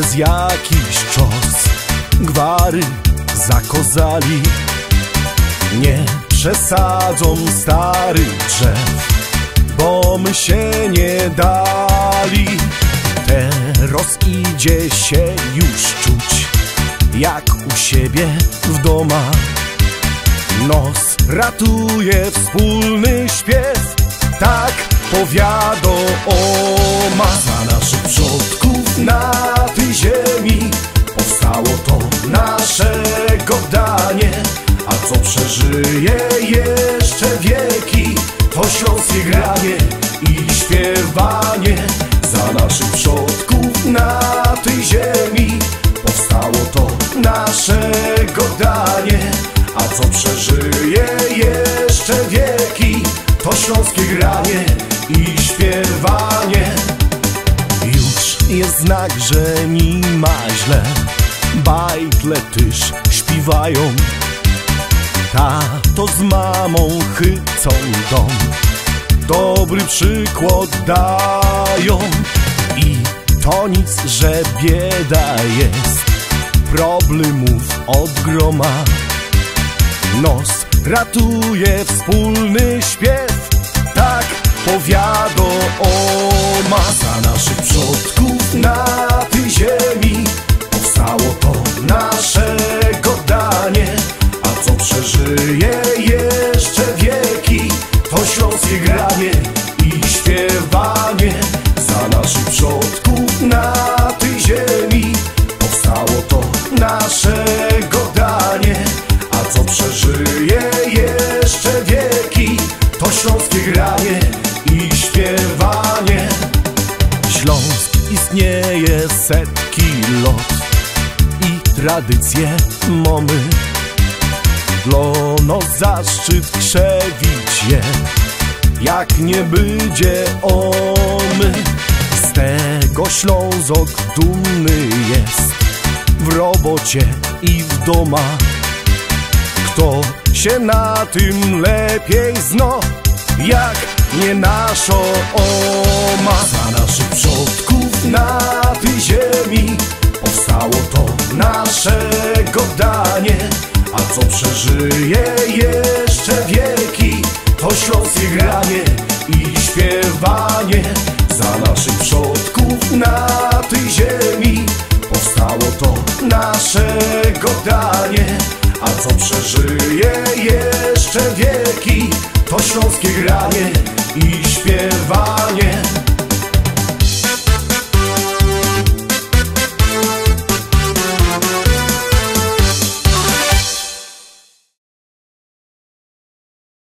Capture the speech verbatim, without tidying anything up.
Przez jakiś czas gwary zakozali. Nie przesadzą starych drzew, bo my się nie dali. Teraz idzie się już czuć jak u siebie w domach. Nos ratuje wspólny śpiew, tak powiadoma. Za naszych przodków na tej ziemi powstało to naszego danie. A co przeżyje jeszcze wieki, to śląskie granie i śpiewanie. Za naszych przodków na tej ziemi powstało to naszego danie. A co przeżyje jeszcze wieki, to śląskie granie i śpiewanie. Już jest znak, że nie ma źle, bajtle tyż śpiewają. Tato z mamą chycą dom, dobry przykład dają. I to nic, że bieda jest, problemów od groma. Nos ratuje wspólny śpiew, tak powiadoma. Za naszych przodków na tej ziemi powstało to naszego danie. A co przeżyje jeszcze wieki, to śląskie granie i śpiewanie. Za naszych przodków na tej ziemi powstało to naszego danie. A co przeżyje jeszcze wieki, to śląskie granie i śpiewanie. Śląsk istnieje setki lat i tradycje mamy. Dla nas zaszczyt krzewić je, jak nie będzie omy. Z tego Ślązok dumny jest, w robocie i w domach. Kto się na tym lepiej zna, jak nie nasza oma. Za naszych przodków na tej ziemi powstało to naszego danie. A co przeżyje jeszcze wieki, to śląskie granie i śpiewanie. Za naszych przodków na tej ziemi powstało to naszego danie. A co przeżyje jeszcze wieki, to śląskie granie i śpiewanie.